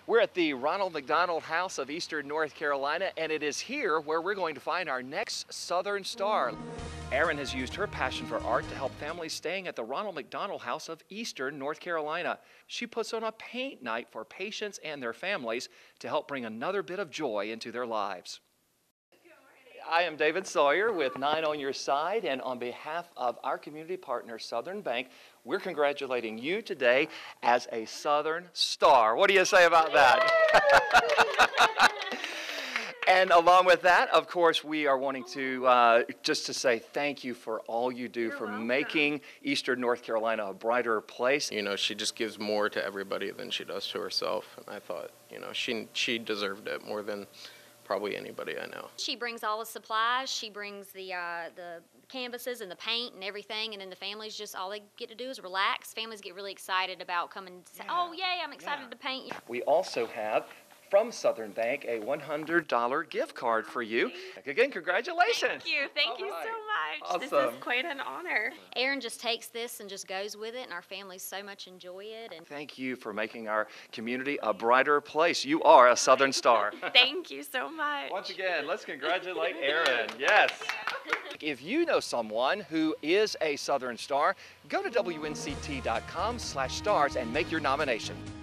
We're at the Ronald McDonald House of Eastern North Carolina, and it is here where we're going to find our next Southern Star. Erin has used her passion for art to help families staying at the Ronald McDonald House of Eastern North Carolina. She puts on a paint night for patients and their families to help bring another bit of joy into their lives. I am David Sawyer with 9 on Your Side, and on behalf of our community partner, Southern Bank, we're congratulating you today as a Southern Star. What do you say about that? And along with that, of course, we are wanting to just to say thank you for all you do for making Eastern North Carolina a brighter place. You know, she just gives more to everybody than she does to herself, and I thought, you know, she deserved it more than probably anybody I know. She brings all the supplies. She brings the canvases and the paint and everything, and then the families just, all they get to do is relax. Families get really excited about coming and say, oh, yay, I'm excited to paint. We also have, from Southern Bank, a $100 gift card for you. Again, congratulations. Thank you so much. Awesome. This is quite an honor. Erin just takes this and just goes with it, and our families so much enjoy it. And Thank you for making our community a brighter place. You are a Southern Star. Thank you so much. Once again, let's congratulate Erin. Yes. If you know someone who is a Southern Star, go to WNCT.com/stars and make your nomination.